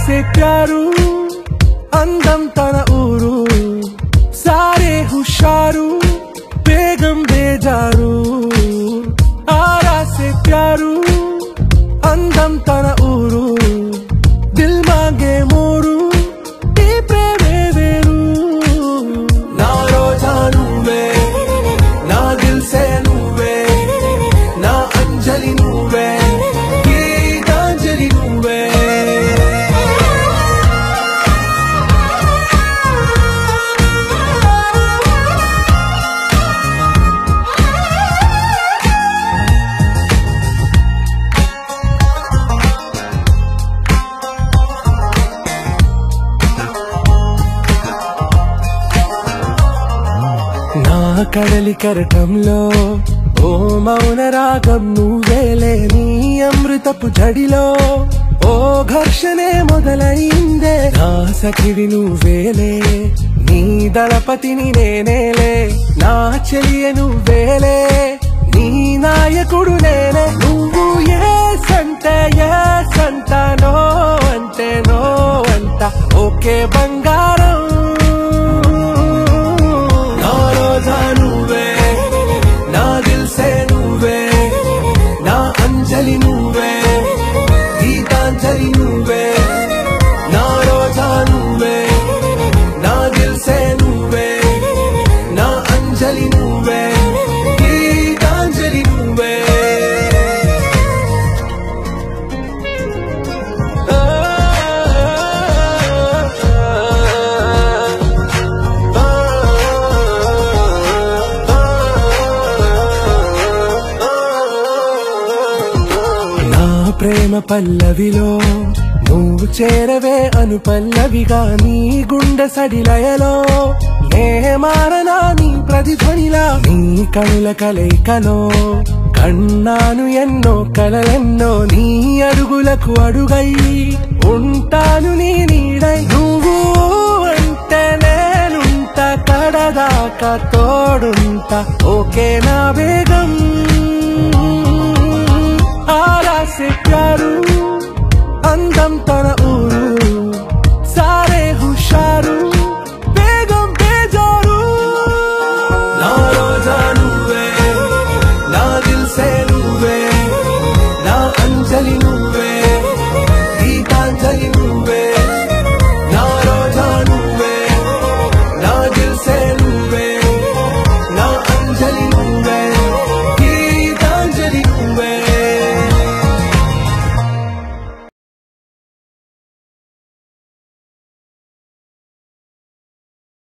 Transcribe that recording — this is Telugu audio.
से प्यारू అందం తన ఊరు సారే హుషారు బేగం బేజారు ఆరా से प्यारू అందం తన ఊరు దిల్ మాంగే మోరు ఈ ప్రేమే వేరు నా రోజా నువ్వే నా దిల్ సే నువ్వే నా అంజలి నువ్వే గీతాంజలి నువ్వే కడలి కరటంలో ఓ మౌన రాగం నువ్వేలే నీ అమృతపు జడిలో ఓ ఘర్షణే మొదలైందే నా సఖివి నువ్వేలే నీ దళపతిని నేనేలే నా చెలియ నువ్వేలే నీ నాయకుడు నేనే నువ్వు ఏ సంట నో అంటే నో అంట ఓకే బంగారం నువ్వే నా దిల్ సే నువ్వే నా అంజలి నువ్వే గీతాంజలి నువ్వే నా రోజా నువ్వే నా దిల్ సే నువ్వే నా అంజలి నువ్వే గీతాంజలి నువ్వే ప్రేమ పల్లవిలో నువ్వు చేరవే అను పల్లవిగా నీ గుండె సడిలయలో నే మారనా నీ ప్రతిధ్వనిలా నీ కనుల కలయికలో కన్నాను ఎన్నో కలలెన్నో నీ అడుగులకు అడుగై ఉంటాను నీ నీడై నువ్వు అంటే నేనుంట కడదాకా తోడుంటా ఓకే నా వేగం आरा से